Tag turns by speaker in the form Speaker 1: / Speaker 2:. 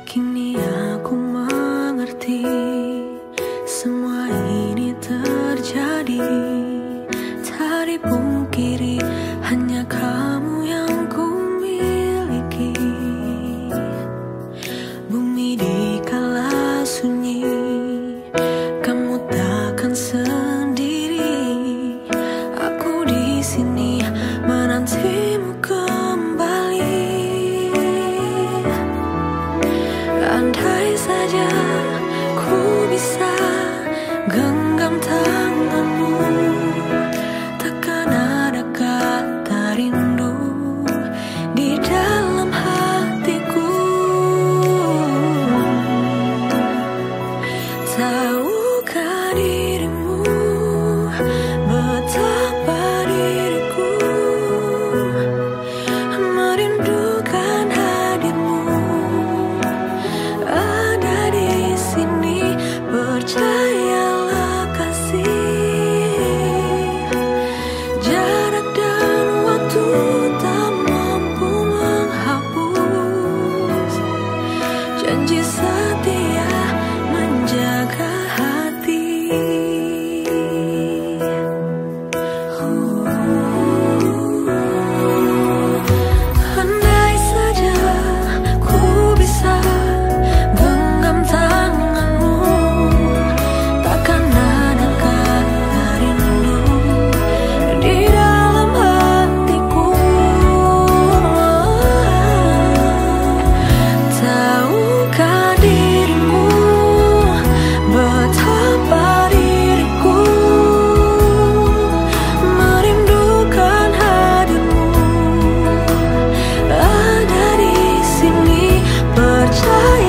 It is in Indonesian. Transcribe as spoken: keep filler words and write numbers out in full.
Speaker 1: Kini aku mengerti semua ini terjadi. Tak dipungkiri hanya kamu yang ku miliki. Bumi dikala sunyi, kamu takkan sendiri. Aku di sini menantimu kembali. Andai saja ku bisa genggam tanganmu, takkan ada kata rindu di dalam hatiku. Tahukah dirimu betapa diriku merindukan hadirmu ada di sini. Percayalah kasih, jarak dan waktu tak mampu menghapus janji setia menjaga hati. Andai saja ku bisa genggam tanganmu, takkan ada kata rindu di dalam hatiku. Tahukah dirimu betapa diriku merindukan hadirmu ada di sini. Percaya